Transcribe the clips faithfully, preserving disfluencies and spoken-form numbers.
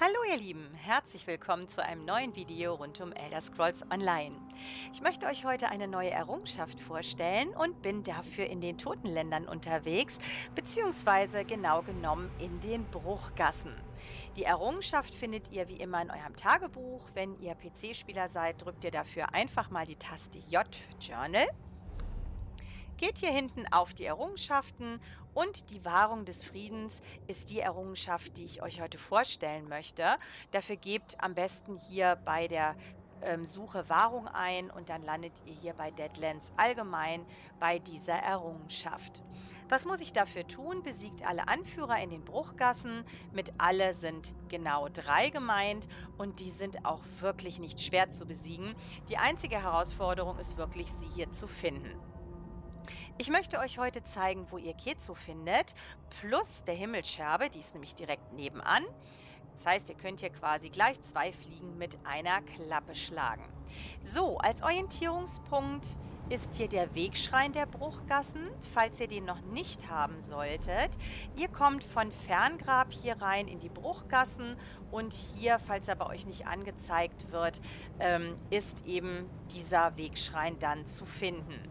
Hallo ihr Lieben, herzlich willkommen zu einem neuen Video rund um Elder Scrolls Online. Ich möchte euch heute eine neue Errungenschaft vorstellen und bin dafür in den Totenländern unterwegs, beziehungsweise genau genommen in den Bruchgassen. Die Errungenschaft findet ihr wie immer in eurem Tagebuch. Wenn ihr P C-Spieler seid, drückt ihr dafür einfach mal die Taste J für Journal. Geht hier hinten auf die Errungenschaften und die Wahrung des Friedens ist die Errungenschaft, die ich euch heute vorstellen möchte. Dafür gebt am besten hier bei der ähm, Suche Wahrung ein und dann landet ihr hier bei Deadlands allgemein bei dieser Errungenschaft. Was muss ich dafür tun? Besiegt alle Anführer in den Bruchgassen. Mit alle sind genau drei gemeint und die sind auch wirklich nicht schwer zu besiegen. Die einzige Herausforderung ist wirklich, sie hier zu finden. Ich möchte euch heute zeigen, wo ihr Kezo findet, plus der Himmelscherbe, die ist nämlich direkt nebenan. Das heißt, ihr könnt hier quasi gleich zwei Fliegen mit einer Klappe schlagen. So, als Orientierungspunkt ist hier der Wegschrein der Bruchgassen, falls ihr den noch nicht haben solltet. Ihr kommt von Ferngrab hier rein in die Bruchgassen und hier, falls er bei euch nicht angezeigt wird, ähm, ist eben dieser Wegschrein dann zu finden.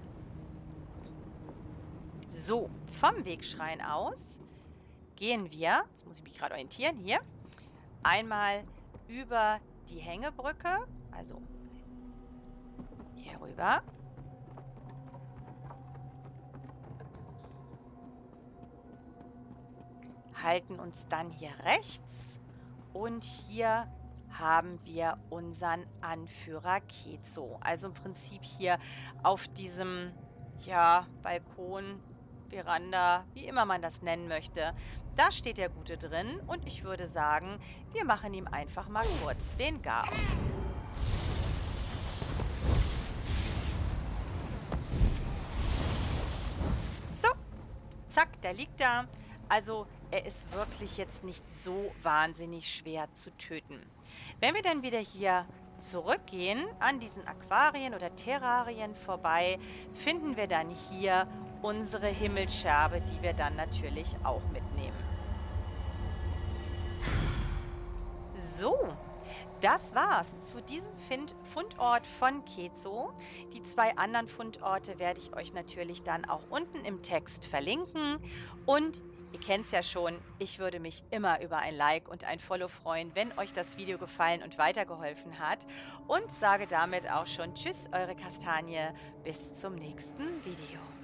So, vom Wegschrein aus gehen wir, jetzt muss ich mich gerade orientieren, hier, einmal über die Hängebrücke, also hier rüber. Halten uns dann hier rechts und hier haben wir unseren Anführer Kezo. Also im Prinzip hier auf diesem, ja, Balkon, Veranda, wie immer man das nennen möchte. Da steht der Gute drin und ich würde sagen, wir machen ihm einfach mal kurz den Garaus. So, zack, der liegt da. Also er ist wirklich jetzt nicht so wahnsinnig schwer zu töten. Wenn wir dann wieder hier zurückgehen an diesen Aquarien oder Terrarien vorbei, finden wir dann hier unsere Himmelscherbe, die wir dann natürlich auch mitnehmen. So, das war's zu diesem Find Fundort von Kezo. Die zwei anderen Fundorte werde ich euch natürlich dann auch unten im Text verlinken. Und ihr kennt es ja schon, ich würde mich immer über ein Like und ein Follow freuen, wenn euch das Video gefallen und weitergeholfen hat. Und sage damit auch schon Tschüss, eure Kastanie, bis zum nächsten Video.